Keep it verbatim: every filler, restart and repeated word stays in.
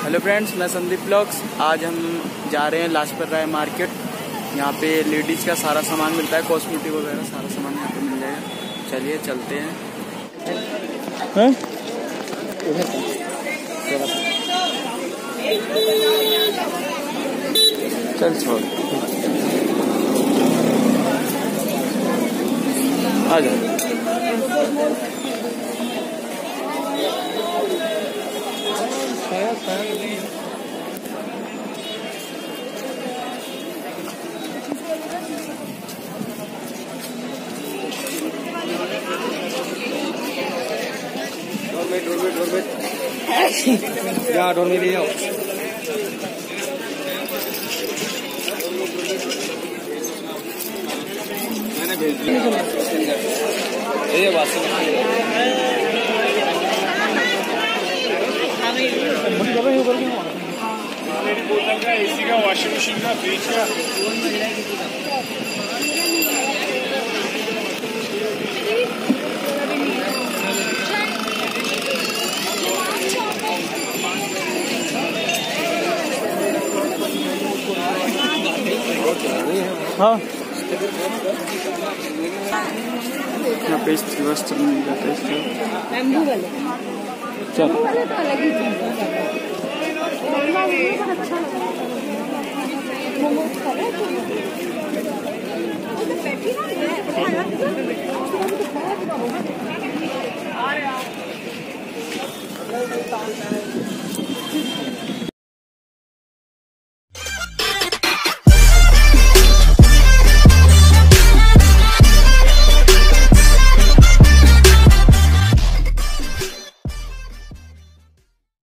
Hello friends, मैं Sandeep vlogs. आज हम जा रहे हैं लाजपत राय मार्केट। यहाँ पे लेडीज़ का सारा सामान मिलता है, कॉस्मेटिक वगैरह सारा सामान यहाँ पे मिल जाएगा। चलिए चलते हैं। है? चल छोड़ आ जाओ। या डोर में ले जाओ। मैंने भेज दिया। ये बात बोतल का, एसी का, वॉशिंग मशीन का, फ्रिज का। हाँ, यहाँ पे स्त्री वस्त्र मिल जाता है। चल